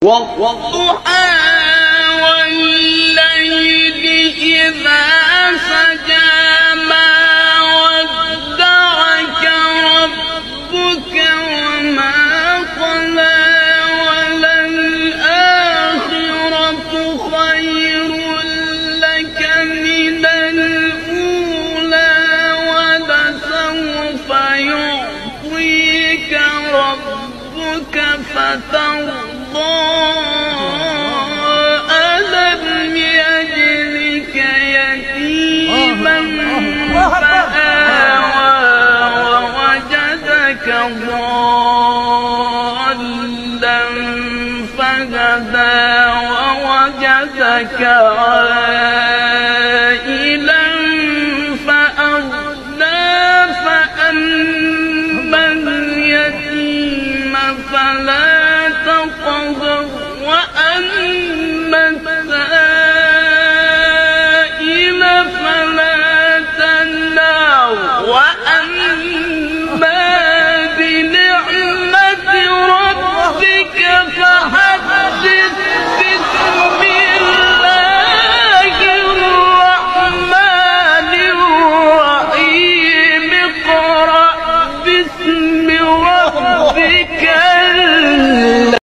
والضحى والليل إذا سجى ما ودعك ربك وما قلى وللآخرة خير لك من الأولى ولسوف يعطيك ربك فترضى ألم يجدك يتيما فآوى ووجدك ضالا فهدى ووجدك عائلا